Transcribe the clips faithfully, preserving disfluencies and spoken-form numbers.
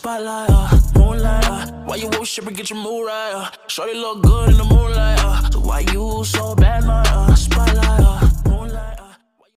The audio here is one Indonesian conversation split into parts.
spotlight, uh, moonlight, uh, why you worship and get your mood right, uh, shorty look good in the moonlight, uh, so why you so bad, my, uh, spotlight, uh, moonlight, uh.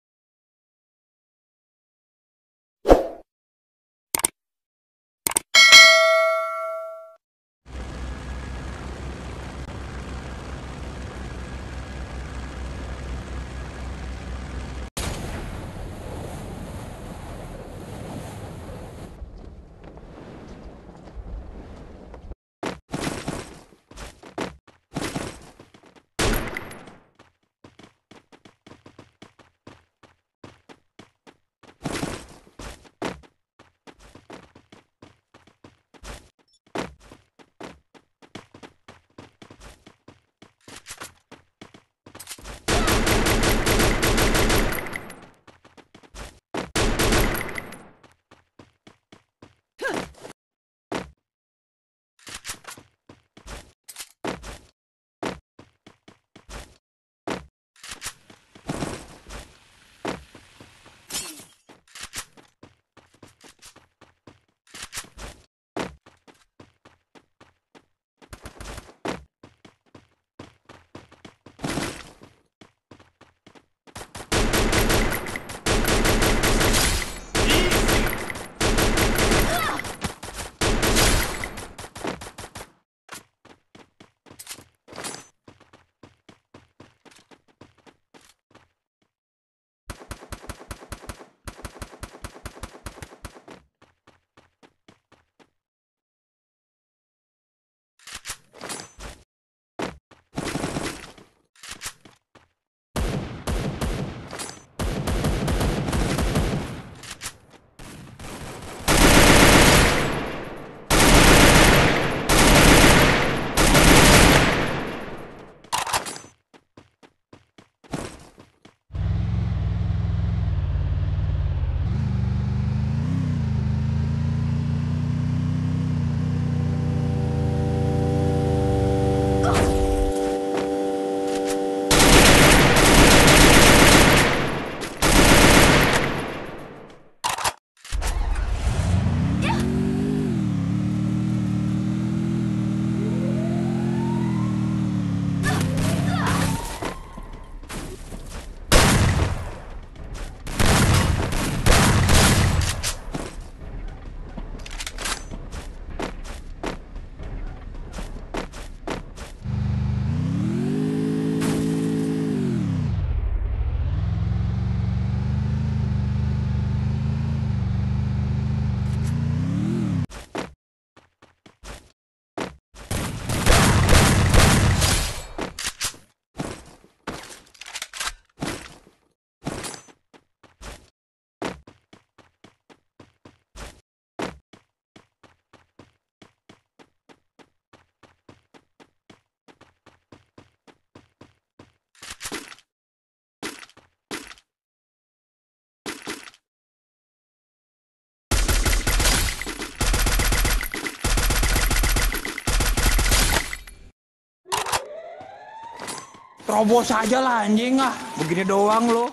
Terobos aja lah anjing ah, begini doang lo.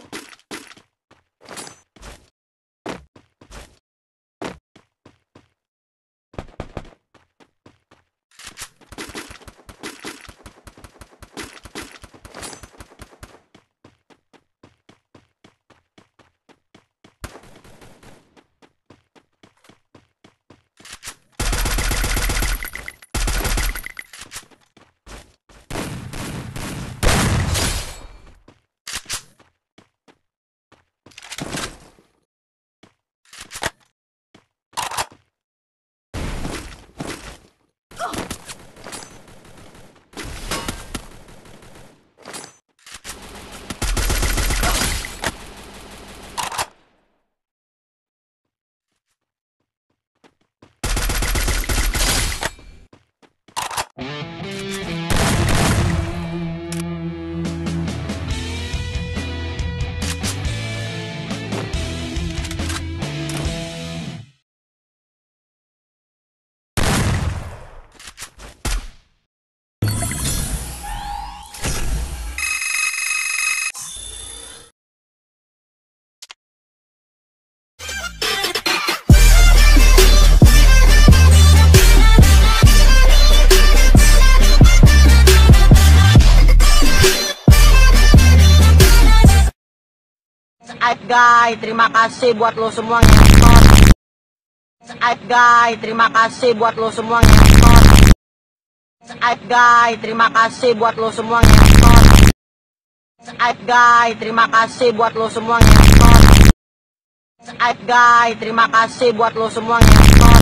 Guys, terima kasih buat lo semua nonton. Guys, terima kasih buat lo semua nonton. Guys, terima kasih buat lo semua nonton. Guys, terima kasih buat lo semua nonton. Guys, terima kasih buat lo semua nonton.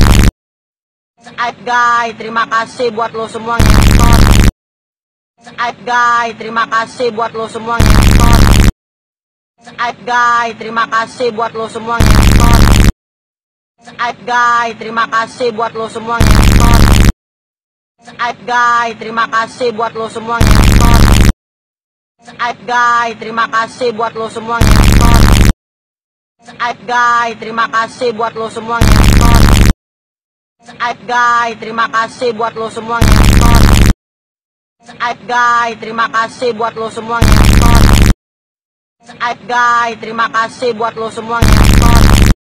Guys, terima kasih buat lo semua nonton. Guys, terima kasih buat lo semua nonton. Guys, terima kasih buat lo semua nonton. Guys, terima kasih buat lo semua nonton. Guys, terima kasih buat lo semua nonton. Guys, terima kasih buat lo semua nonton. Guys, terima kasih buat lo semua nonton. Guys, terima kasih buat lo semua nonton. Guys, terima kasih buat lo semua nonton. Guys, terima kasih buat lo semua nonton.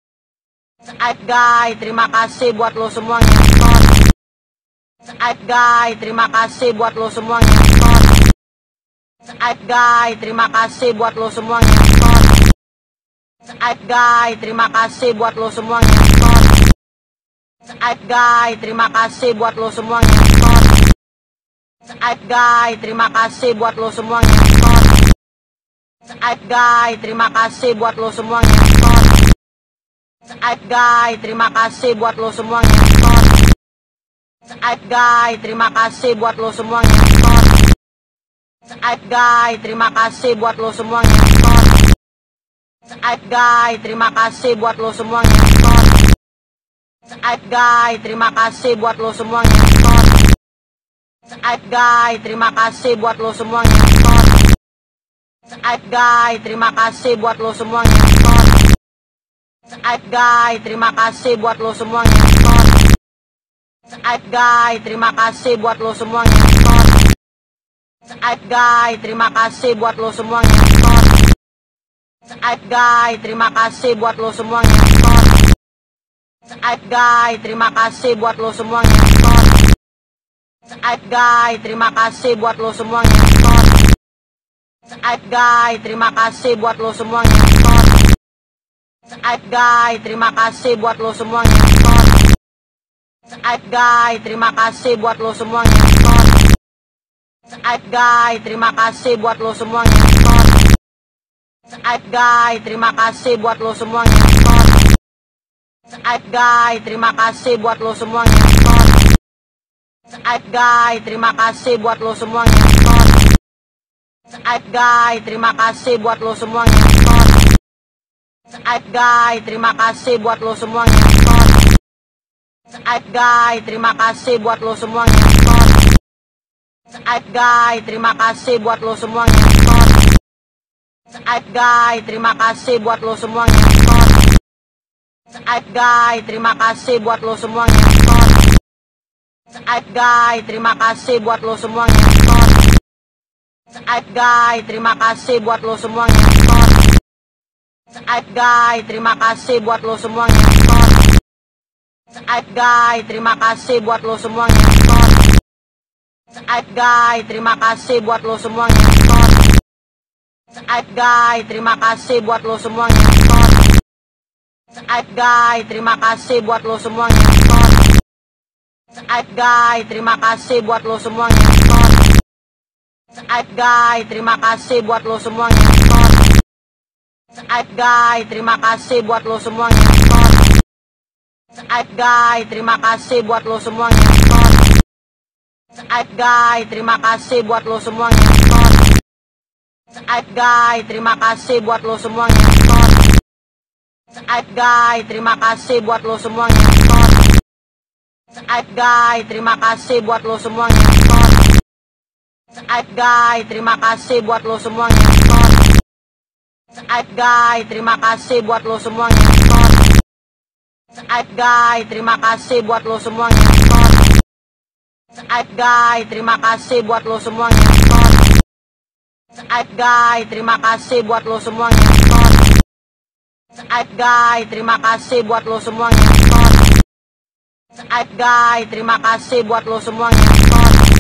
Guys, terima kasih buat lo semua nonton. Guys, terima kasih buat lo semua nonton. Guys, terima kasih buat lo semua nonton. Guys, terima kasih buat lo semua nonton. Guys, terima kasih buat lo semua nonton. Guys, terima kasih buat lo semua nonton. Guys, terima kasih buat lo semua nonton. Guys, terima kasih buat lo semua nonton. Guys, terima kasih buat lo semua nonton. Guys, terima kasih buat lo semua nonton. Guys, terima kasih buat lo semua nonton. Guys, terima kasih buat lo semua nonton. Guys, terima kasih buat lo semua nonton. Guys, terima kasih buat lo semua nonton. Guys, terima kasih buat lo semua nonton. Guys, terima kasih buat lo semua nonton. Guys, terima kasih buat lo semua nonton. Guys, terima kasih buat lo semua nonton. Guys, terima kasih buat lo semua nonton. Guys, terima kasih buat lo semua nonton. Guys, terima kasih buat lo semua nonton. Guys, terima kasih buat lo semua nonton. Guys, terima kasih buat lo semua nonton. Guys, terima kasih buat lo semua nonton. Guys, terima kasih buat lo semua nonton. Guys, terima kasih buat lo semua nonton. Guys, terima kasih buat lo semua nonton. Guys, terima kasih buat lo semua nonton. Guys, terima kasih buat lo semua nonton. Guys, terima kasih buat lo semua nonton. Guys, terima kasih buat lo semua nonton. Guys, terima kasih buat lo semua nonton. Guys, terima kasih buat lo semua nonton. Guys, terima kasih buat lo semua nonton. Guys, terima kasih buat lo semua nonton. Guys, terima kasih buat lo semua nonton. Guys, terima kasih buat lo semua nonton. Guys, terima kasih buat lo semua nonton. Guys, terima kasih buat lo semua nonton. Guys, terima kasih buat lo semua nonton. Guys, terima kasih buat lo semua nonton. Guys, terima kasih buat lo semua nonton. Guys, terima kasih buat lo semua nonton. Guys, terima kasih buat lo semua nonton. Guys, terima kasih buat lo semua nonton. Guys, terima kasih buat lo semua nonton. Guys, terima kasih buat lo semua nonton. Guys, terima kasih buat lo semua nonton. Guys, terima kasih buat lo semua nonton. Guys, terima kasih buat lo semua nonton. Guys, terima kasih buat lo semua nonton. Guys, terima kasih buat lo semua nonton. Guys, terima kasih buat lo semua nonton. Guys, terima kasih buat lo semua nonton. Guys, terima kasih buat lo semua nonton.